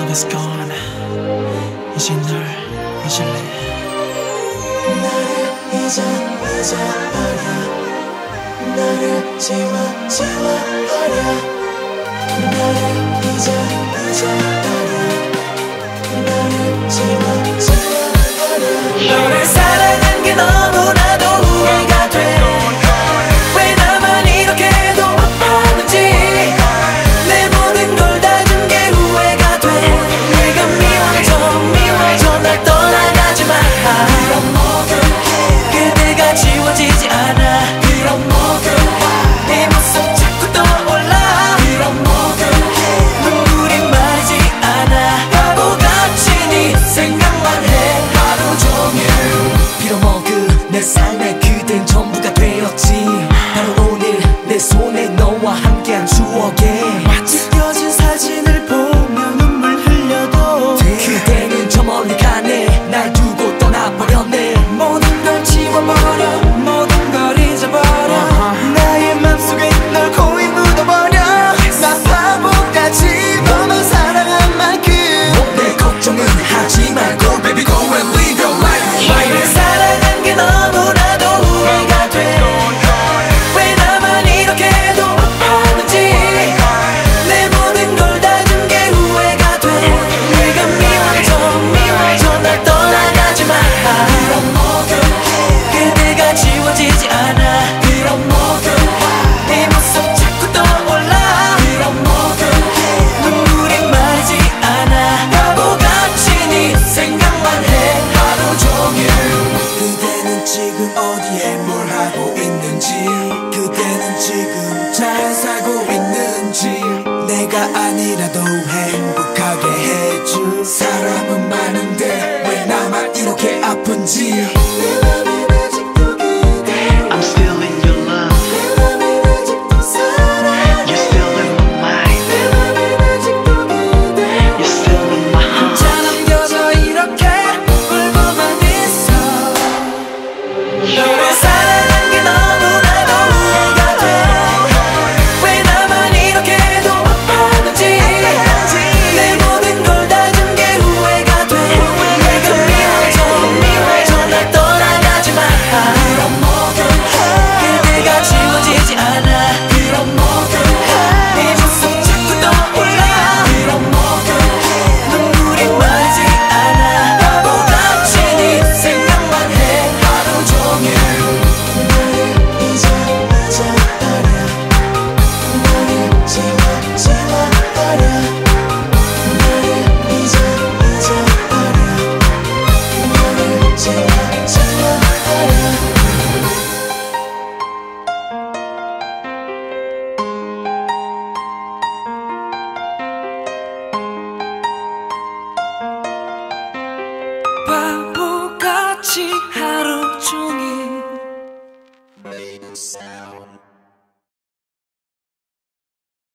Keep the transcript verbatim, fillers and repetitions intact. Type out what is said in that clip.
is gone. 이제 널 잊을래. 나를 잊어 잊어버려. 너를 지워 지워버려. 너를 잊어 잊어버려. 너를 지워 지워버려. 너를 사랑한 게 너무나도 후회가 돼. 왜 나만 이렇게도 아팠는지. 내 모든 걸 다 준 게 후회가 돼. 내가 미워져 미워져 날 떠나가지 마. 이런 모든 그대가 지워지지 않아. 이런 모든 네 모습 자꾸 떠올라. 이런 모든 눈물이 마르지 않아. 바보같이 네 생각만 해 하루 종일. 빌어먹은 내 삶에 그댄 전부가 되었지. 바로 오늘 내 손에 너와 함께한 추억에 찢겨진 사진을 보며 눈물 흘려도 그대는 저 멀리 가네. 날 두고 떠나버렸네. 모든 걸 지워버려. 모든 걸 잊어버려. uh-huh. 나의 맘속에 널 고이 묻어버려. 나 바보같이 너만 사랑한 만큼 내 걱정은 하지 말고 baby go and live your life. 너를 사랑한 게 너무나도 후회가 돼. 왜 나만 이렇게도 아팠는지. 내 모든 걸 다 준 게 후회가 돼. 내가 미워져 미워져 날 떠나가지 마. 이런 모든 그대가 지워지지 않아. 이런 모든 네 모습 자꾸 떠올라. 이런 모든 눈물이 마르지 않아. 바보같이 네 생각만 해 하루 종일. 그대는 지금 어디에 뭘 하고 있는지. 그대는 지금 잘 살